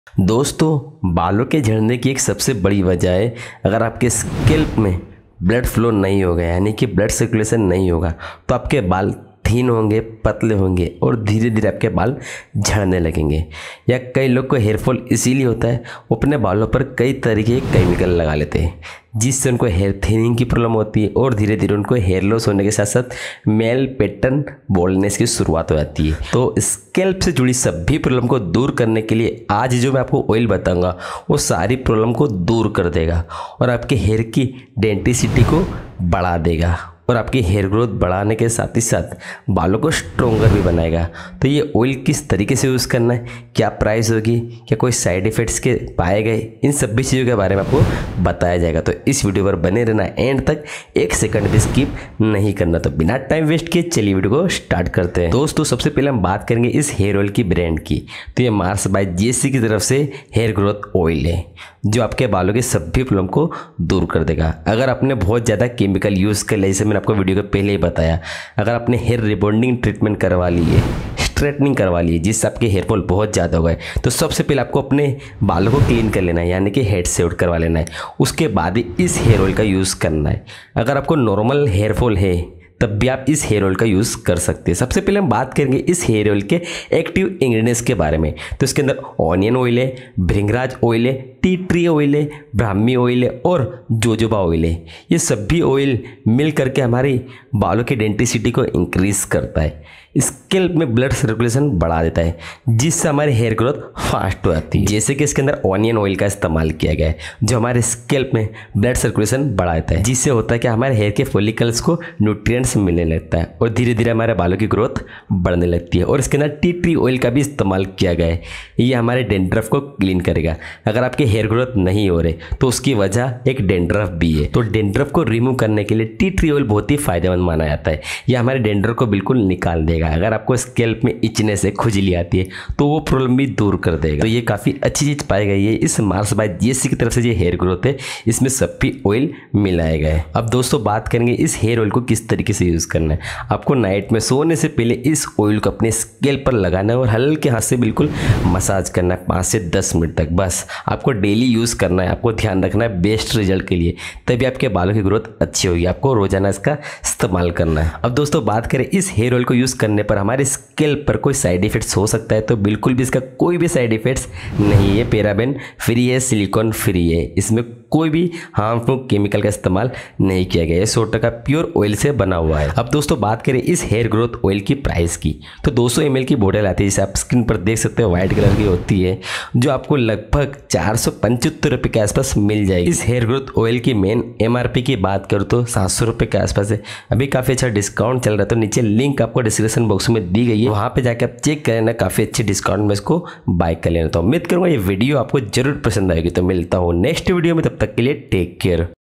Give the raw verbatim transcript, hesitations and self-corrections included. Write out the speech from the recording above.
दोस्तों, बालों के झड़ने की एक सबसे बड़ी वजह है अगर आपके स्कैल्प में ब्लड फ्लो नहीं होगा, यानी कि ब्लड सर्कुलेशन नहीं होगा, तो आपके बाल थीन होंगे, पतले होंगे और धीरे धीरे आपके बाल झड़ने लगेंगे। या कई लोग को हेयर फॉल इसीलिए होता है, वो अपने बालों पर कई तरीके के केमिकल लगा लेते हैं, जिससे उनको हेयर थिनिंग की प्रॉब्लम होती है और धीरे धीरे उनको हेयर लॉस होने के साथ साथ मेल पैटर्न बोल्डनेस की शुरुआत हो जाती है। तो स्कैल्प से जुड़ी सभी प्रॉब्लम को दूर करने के लिए आज जो मैं आपको ऑयल बताऊंगा वो सारी प्रॉब्लम को दूर कर देगा और आपके हेयर की डेंटिसिटी को बढ़ा देगा और आपकी हेयर ग्रोथ बढ़ाने के साथ ही साथ बालों को स्ट्रोंगर भी बनाएगा। तो ये ऑयल किस तरीके से यूज़ करना है, क्या प्राइस होगी, क्या कोई साइड इफ़ेक्ट्स के पाए गए, इन सभी चीज़ों के बारे में आपको बताया जाएगा। तो इस वीडियो पर बने रहना एंड तक, एक सेकंड भी स्किप नहीं करना। तो बिना टाइम वेस्ट किए चलिए वीडियो को स्टार्ट करते हैं। दोस्तों, सबसे पहले हम बात करेंगे इस हेयर ऑयल की ब्रांड की। तो ये मार्स बाय जेसी की तरफ से हेयर ग्रोथ ऑयल है जो आपके बालों के सभी प्रॉब्लम को दूर कर देगा। अगर आपने बहुत ज़्यादा केमिकल यूज़ कर लिया, जैसे मैंने आपको वीडियो के पहले ही बताया, अगर आपने हेयर रिबॉन्डिंग ट्रीटमेंट करवा ली है, स्ट्रेटनिंग करवा ली है, जिससे आपके हेयर फॉल बहुत ज़्यादा हो गए, तो सबसे पहले आपको अपने बालों को क्लीन कर लेना है, यानी कि हेड शेव करवा लेना है। उसके बाद ही इस हेयर ऑयल का यूज़ करना है। अगर आपको नॉर्मल हेयर फॉल है तब भी आप इस हेयर ऑयल का यूज़ कर सकते हैं। सबसे पहले हम बात करेंगे इस हेयर ऑयल के एक्टिव इंग्रेडिएंट्स के बारे में। तो इसके अंदर ऑनियन ऑयल है, भृंगराज ऑयल है, टी ट्री ऑयल है, ब्राह्मी ऑयल है और जोजोबा ऑयल है। ये सभी ऑयल मिल करके हमारी बालों की डेंटिसिटी को इंक्रीज करता है, स्कैल्प में ब्लड सर्कुलेशन बढ़ा देता है, जिससे हमारी हेयर ग्रोथ फास्ट हो जाती है। जैसे कि इसके अंदर ऑनियन ऑयल का इस्तेमाल किया गया है जो हमारे स्कैल्प में ब्लड सर्कुलेशन बढ़ा देता है, जिससे होता है कि हमारे हेयर के फॉलिकल्स को न्यूट्रिएंट्स मिलने लगता है और धीरे धीरे हमारे बालों की ग्रोथ बढ़ने लगती है। और इसके अंदर टी ट्री ऑयल का भी इस्तेमाल किया गया है, ये हमारे डेंड्रफ को क्लीन करेगा। अगर आपके हेयर ग्रोथ नहीं हो रहे तो उसकी वजह एक डेंड्रफ भी है, तो डेंड्रफ को रिमूव करने के लिए टी ट्री ऑयल बहुत ही फायदेमंद माना जाता है। यह हमारे डेंड्रफ को बिल्कुल निकाल देगा। अगर आपको स्कैल्प में इचनेस है, खुजली आती है, तो वो प्रॉब्लम भी दूर कर देगा। तो ये काफ़ी अच्छी चीज़ पाई गई है इस मार्स बाय जेसी की तरफ से। ये हेयर ग्रोथ है, इसमें सभी ऑयल मिलाया गया है। अब दोस्तों बात करेंगे इस हेयर ऑयल को किस तरीके से यूज़ करना है। आपको नाइट में सोने से पहले इस ऑयल को अपने स्कैल्प पर लगाना है और हल्के हाथ से बिल्कुल मसाज करना है पाँच से दस मिनट तक। बस आपको डेली यूज़ करना है, आपको ध्यान रखना है बेस्ट रिजल्ट के लिए, तभी आपके बालों की ग्रोथ अच्छी होगी। आपको रोजाना इसका इस्तेमाल करना है। अब दोस्तों बात करें इस हेयर ऑयल को यूज़ करने पर हमारे स्कैल्प पर कोई साइड इफेक्ट्स हो सकता है, तो बिल्कुल भी इसका कोई भी साइड इफेक्ट्स नहीं है। पैराबेन फ्री है, सिलिकॉन फ्री है, इसमें कोई भी हार्मफुल केमिकल का इस्तेमाल नहीं किया गया है, सौ टका प्योर ऑयल से बना हुआ है। अब दोस्तों बात करें इस हेयर ग्रोथ ऑयल की प्राइस की, तो दो सौ एम एल की बोतल आती है, जिसे आप स्क्रीन पर देख सकते हो, व्हाइट कलर की होती है, जो आपको लगभग चार सौ पंचहत्तर रुपये के आसपास मिल जाएगी। इस हेयर ग्रोथ ऑयल की मेन एम आर पी की बात करूँ तो सात सौ रुपये के आसपास है। अभी काफ़ी अच्छा डिस्काउंट चल रहा है, तो नीचे लिंक आपको डिस्क्रिप्शन बॉक्स में दी गई है, वहाँ पे जाकर आप चेक करें ना, काफ़ी अच्छे डिस्काउंट में इसको बाय कर लेना। तो उम्मीद करूँगा ये वीडियो आपको जरूर पसंद आएगी। तो मिलता हूँ नेक्स्ट वीडियो में, तब तक के लिए टेक केयर।